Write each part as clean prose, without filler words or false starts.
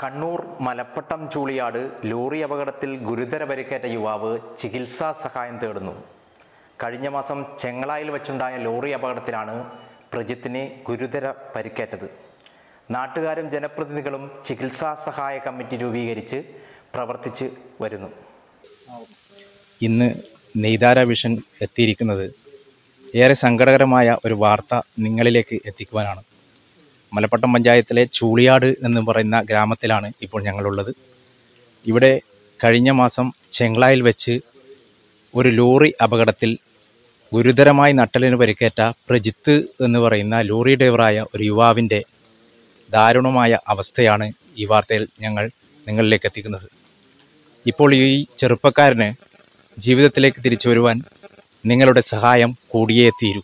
Kannur Malappattam Chooliyad lorry അപകടത്തിൽ ഗുരുതര പരിക്കേറ്റ യുവാവ് ചികിത്സാ സഹായം തേടുന്നു. കഴിഞ്ഞ മാസം ചെങ്ങളായിൽ വച്ചുണ്ടായ ലോറി അപകടത്തിലാണ് പ്രജിത്തിന് ഗുരുതര പരിക്കേറ്റത്. നാട്ടുകാരും ജനപ്രതിനിധികളും ചികിത്സാ സഹായ കമ്മിറ്റി രൂപീകരിച്ച് പ്രവർത്തിച്ച് വരുന്നു. ഇന്ന് നെയ്താര വിഷൻ എത്തിയിരിക്കുന്നത് ഏറെ സങ്കടകരമായ ഒരു വാർത്ത നിങ്ങളിലേക്ക് എത്തിക്കുവാനാണ്. മലപ്പട്ടം പഞ്ചായത്തിലെ ചൂളിയാട് എന്ന് പറയുന്ന ഗ്രാമത്തിലാണ് ഇപ്പോൾ ഞങ്ങളുള്ളത്. ഇവിടെ കഴിഞ്ഞ മാസം ചെങ്ങളായിൽ വെച്ച് ഒരു ലോറി അപകടത്തിൽ ഗുരുതരമായി നട്ടലിന് പരിക്കേറ്റ പ്രജിത്ത് എന്ന് പറയുന്ന ലോറി ഡ്രൈവറായ ഒരു യുവാവിൻ്റെ ദാരുണമായ അവസ്ഥയാണ് ഈ വാർത്തയിൽ ഞങ്ങൾ നിങ്ങളിലേക്ക് എത്തിക്കുന്നത്. ഇപ്പോൾ ഈ ചെറുപ്പക്കാരന് ജീവിതത്തിലേക്ക് തിരിച്ചു വരുവാൻ നിങ്ങളുടെ സഹായം കൂടിയേ തീരൂ.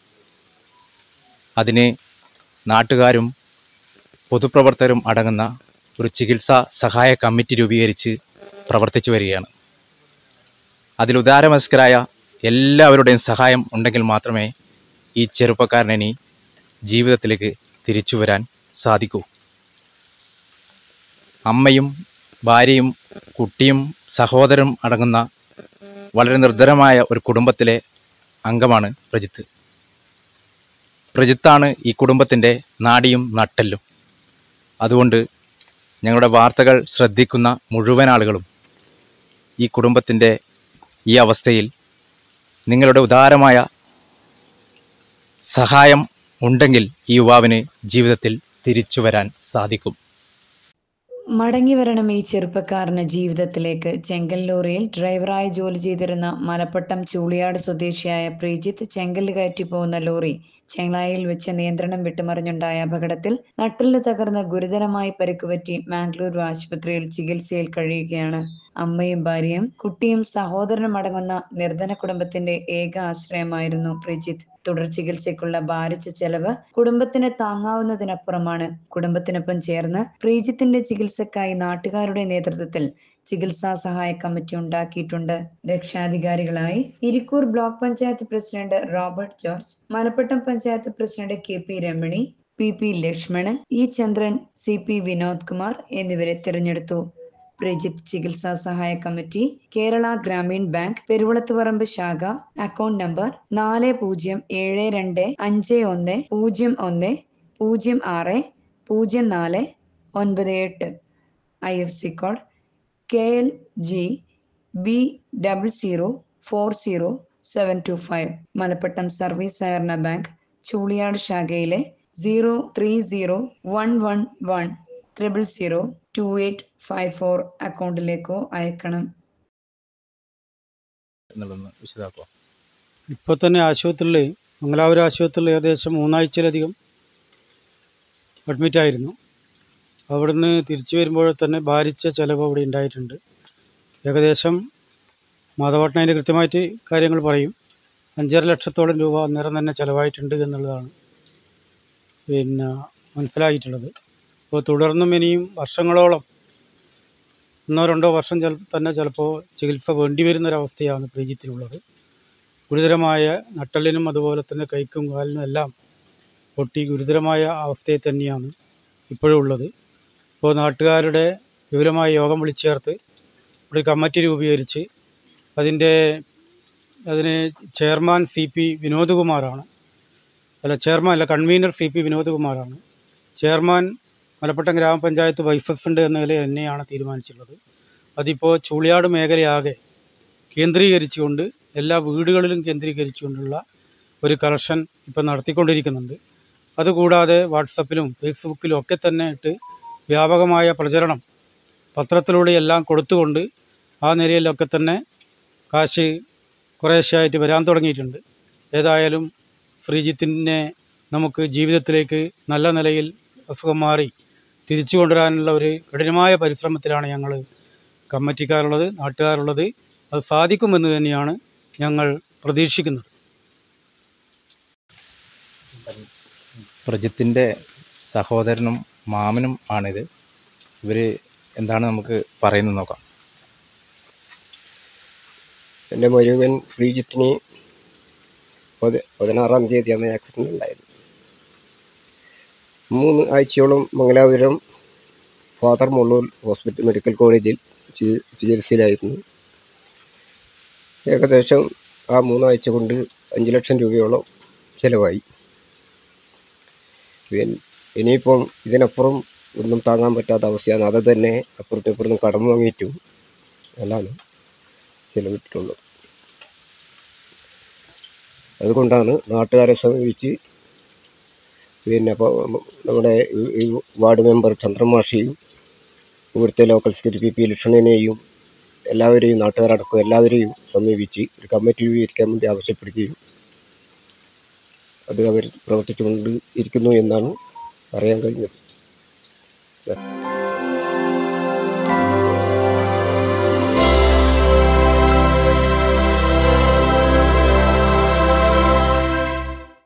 അതിന് നാട്ടുകാരും പൊതുപ്രവർത്തകരും അടങ്ങുന്ന ഒരു ചികിത്സാ സഹായ കമ്മിറ്റി രൂപീകരിച്ച് പ്രവർത്തിച്ചു വരികയാണ്. അതിൽ ഉദാരമനസ്കരായ എല്ലാവരുടെയും സഹായം ഉണ്ടെങ്കിൽ മാത്രമേ ഈ ചെറുപ്പക്കാരനി ജീവിതത്തിലേക്ക് തിരിച്ചു വരാൻ സാധിക്കൂ. അമ്മയും ഭാര്യയും കുട്ടിയും സഹോദരനും അടങ്ങുന്ന വളരെ നിർധനമായ ഒരു കുടുംബത്തിലെ അംഗമാണ് പ്രജിത്ത്. പ്രജിത്താണ് ഈ കുടുംബത്തിൻ്റെ നാഡിയും നട്ടെല്ലും. അതുകൊണ്ട് ഞങ്ങളുടെ വാർത്തകൾ ശ്രദ്ധിക്കുന്ന മുഴുവൻ ആളുകളും ഈ കുടുംബത്തിൻ്റെ ഈ അവസ്ഥയിൽ നിങ്ങളുടെ ഉദാരമായ സഹായം ഉണ്ടെങ്കിൽ ഈ യുവാവിന് ജീവിതത്തിൽ തിരിച്ചു വരാൻ സാധിക്കും. മടങ്ങി വരണം ഈ ചെറുപ്പക്കാരന് ജീവിതത്തിലേക്ക്. ചെങ്കൽ ലോറിയിൽ ഡ്രൈവറായി ജോലി ചെയ്തിരുന്ന മലപ്പട്ടം ചൂളിയാട് സ്വദേശിയായ പ്രീജിത്ത് ചെങ്കൽ കയറ്റി പോകുന്ന ലോറി ചെങ്ങളായിൽ വെച്ച് നിയന്ത്രണം വിട്ടുമറിഞ്ഞുണ്ടായ അപകടത്തിൽ നട്ടെല്ല് തകർന്ന് ഗുരുതരമായി പരിക്കുപറ്റി മാംഗ്ലൂരു ആശുപത്രിയിൽ ചികിത്സയിൽ കഴിയുകയാണ്. അമ്മയും ഭാര്യയും കുട്ടിയും സഹോദരനും അടങ്ങുന്ന നിർധന കുടുംബത്തിന്റെ ഏക ആശ്രയമായിരുന്നു പ്രീജിത്ത്. തുടർ ചികിത്സയ്ക്കുള്ള ഭാരിച്ച ചെലവ് കുടുംബത്തിന് താങ്ങാവുന്നതിനപ്പുറമാണ്. കുടുംബത്തിനൊപ്പം ചേർന്ന് പ്രീജിത്തിന്റെ ചികിത്സക്കായി നാട്ടുകാരുടെ നേതൃത്വത്തിൽ ചികിത്സാ സഹായ കമ്മിറ്റി ഉണ്ടാക്കിയിട്ടുണ്ട്. രക്ഷാധികാരികളായി Irikkur block panchayat president Robert George, Malappattam panchayat president KP Ramani, PP Lakshmanan, E Chandran, CP Vinod Kumar എന്നിവരെ തിരഞ്ഞെടുത്തു. പ്രജിത്ത് ചികിത്സാ സഹായ കമ്മിറ്റി കേരള ഗ്രാമീൺ ബാങ്ക് പെരുവളത്തുപറമ്പ് ശാഖ, account number 40725101060498, IFSC code KLG B0040725. Malappattam service സഹകരണ ബാങ്ക് ചൂളിയാട് ശാഖയിലെ 030111002854 അക്കൗണ്ടിലേക്കോ അയക്കണം. ഇപ്പോൾ തന്നെ ആശുപത്രിയിൽ, മംഗലാപുരം ആശുപത്രിയിൽ ഏകദേശം 3 ആഴ്ചയിലധികം അഡ്മിറ്റായിരുന്നു. അവിടുന്ന് തിരിച്ചു വരുമ്പോൾ തന്നെ ഭാരിച്ച ചിലവ് അവിടെ ഉണ്ടായിട്ടുണ്ട്. ഏകദേശം മാധവട്ടൻ അതിൻ്റെ കൃത്യമായിട്ട് കാര്യങ്ങൾ പറയും. 5.5 ലക്ഷത്തോളം രൂപ അന്നേരം തന്നെ ചിലവായിട്ടുണ്ട് എന്നുള്ളതാണ് മനസ്സിലായിട്ടുള്ളത്. അപ്പോൾ തുടർന്നും ഇനിയും വർഷങ്ങളോളം 1-2 വർഷം തന്നെ ചിലപ്പോൾ ചികിത്സ വേണ്ടി വരുന്നൊരവസ്ഥയാണ് പ്രീജിത്തിനുള്ളത്. ഗുരുതരമായ നട്ടെല്ലിനും അതുപോലെ തന്നെ കൈക്കും കാലിനും എല്ലാം പൊട്ടി ഗുരുതരമായ അവസ്ഥയിൽ തന്നെയാണ് ഇപ്പോഴും ഉള്ളത്. ഇപ്പോൾ നാട്ടുകാരുടെ വിപുലമായ യോഗം വിളിച്ചു ചേർത്ത് ഒരു കമ്മിറ്റി രൂപീകരിച്ച് അതിന് ചെയർമാൻ കൺവീനർ CP വിനോദ് കുമാറാണ്. ചെയർമാൻ മലപ്പട്ടം ഗ്രാമപഞ്ചായത്ത് വൈസ് പ്രസിഡന്റ് എന്ന നിലയിൽ തന്നെയാണ് തീരുമാനിച്ചിട്ടുള്ളത്. അതിപ്പോൾ ചൂളിയാട് മേഖലയാകെ കേന്ദ്രീകരിച്ചുകൊണ്ട് എല്ലാ വീടുകളിലും കേന്ദ്രീകരിച്ചുകൊണ്ടുള്ള ഒരു കളക്ഷൻ ഇപ്പോൾ നടത്തിക്കൊണ്ടിരിക്കുന്നുണ്ട്. അതുകൂടാതെ വാട്സപ്പിലും ഫേസ്ബുക്കിലും ഒക്കെ തന്നെ ഇട്ട് വ്യാപകമായ പ്രചരണം പത്രത്തിലൂടെ എല്ലാം കൊടുത്തുകൊണ്ട് ആ നിലയിലൊക്കെ തന്നെ കാശ് കുറേശ്ശെയായിട്ട് വരാൻ തുടങ്ങിയിട്ടുണ്ട്. ഏതായാലും ശ്രീജിത്തിനെ നമുക്ക് ജീവിതത്തിലേക്ക് നല്ല നിലയിൽ അസുഖം മാറി തിരിച്ചു കൊണ്ടുവരാനുള്ള ഒരു കഠിനമായ പരിശ്രമത്തിലാണ് ഞങ്ങൾ കമ്മിറ്റിക്കാരുള്ളത്, നാട്ടുകാരുള്ളത്. അത് സാധിക്കുമെന്ന് തന്നെയാണ് ഞങ്ങൾ പ്രതീക്ഷിക്കുന്നത്. പ്രജിത്തിൻ്റെ സഹോദരനും മാമനും ആണിത്. ഇവർ എന്താണ് നമുക്ക് പറയുന്നത് നോക്കാം. എൻ്റെ മുഴുവൻ പ്രീജിത്തിന് 16-ാം തീയതിയാണ് ആക്സിഡൻ്റ് ഉണ്ടായത്. 3 ആഴ്ചയോളം മംഗലാപുരം ഫാദർ മുള്ളൂർ മെഡിക്കൽ കോളേജിൽ ചികിത്സയിലായിരുന്നു. ഏകദേശം ആ 3 ആഴ്ച കൊണ്ട് 5 ലക്ഷം രൂപയോളം ചിലവായി. ഇനിയിപ്പം ഇതിനപ്പുറം ഒന്നും താങ്ങാൻ പറ്റാത്ത അവസ്ഥയാണ്. അത് തന്നെ അപ്പുറത്തും ഇപ്പുറത്തും കടം വാങ്ങിയിട്ടും എല്ലാമാണ് ചിലവിട്ടിട്ടുള്ളത്. അതുകൊണ്ടാണ് നാട്ടുകാരെ സമീപിച്ച് അപ്പോൾ നമ്മുടെ ഈ വാർഡ് മെമ്പർ ചന്ദ്രമാഷിയും ഇവിടുത്തെ ലോക്കൽ സെക്രട്ടറി പി ലക്ഷ്മണനെയും എല്ലാവരെയും നാട്ടുകാരടക്കം എല്ലാവരെയും സമീപിച്ച് ഒരു കമ്മിറ്റി രൂപീകരിക്കാൻ വേണ്ടി ആവശ്യപ്പെടുകയും അത് അവർ പ്രവർത്തിച്ചുകൊണ്ട് ഇരിക്കുന്നു എന്നാണ് അറിയാൻ കഴിഞ്ഞത്.